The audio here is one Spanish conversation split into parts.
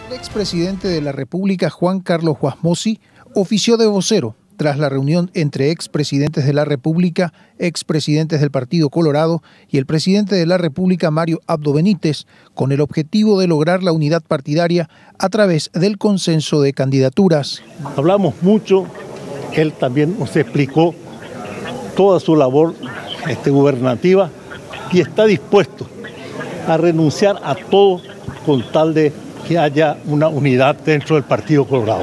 El expresidente de la República, Juan Carlos Wasmosy, ofició de vocero tras la reunión entre expresidentes de la República, expresidentes del Partido Colorado y el presidente de la República, Mario Abdo Benítez, con el objetivo de lograr la unidad partidaria a través del consenso de candidaturas. Hablamos mucho, él también nos explicó toda su labor gubernativa y está dispuesto a renunciar a todo con tal de que haya una unidad dentro del Partido Colorado.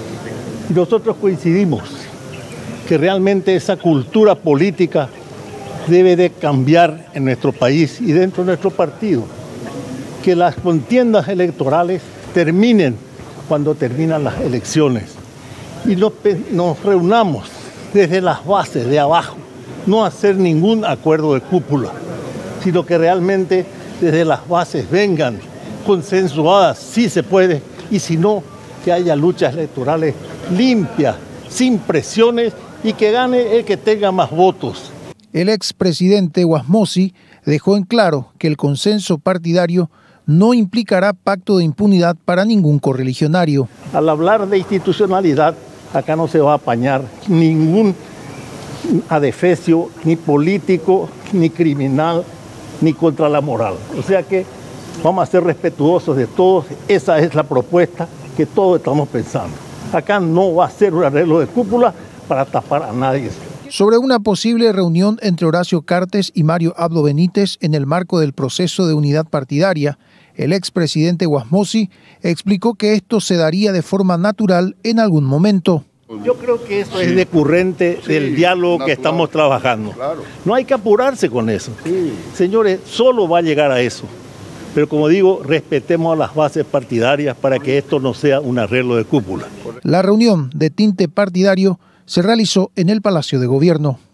Y nosotros coincidimos que realmente esa cultura política debe de cambiar en nuestro país y dentro de nuestro partido. Que las contiendas electorales terminen cuando terminan las elecciones y nos reunamos desde las bases de abajo, no hacer ningún acuerdo de cúpula, sino que realmente desde las bases vengan consensuadas, si se puede, y si no, que haya luchas electorales limpias, sin presiones y que gane el que tenga más votos. El expresidente Wasmosy dejó en claro que el consenso partidario no implicará pacto de impunidad para ningún correligionario. Al hablar de institucionalidad, acá no se va a apañar ningún adefesio, ni político, ni criminal, ni contra la moral. O sea que vamos a ser respetuosos de todos. Esa es la propuesta que todos estamos pensando. Acá no va a ser un arreglo de cúpula para tapar a nadie. Sobre una posible reunión entre Horacio Cartes y Mario Abdo Benítez en el marco del proceso de unidad partidaria, el expresidente Wasmosy explicó que esto se daría de forma natural en algún momento. Yo creo que eso es decurrente del diálogo que estamos trabajando. Claro. No hay que apurarse con eso. Sí. Señores, solo va a llegar a eso. Pero como digo, respetemos a las bases partidarias para que esto no sea un arreglo de cúpula. La reunión de tinte partidario se realizó en el Palacio de Gobierno.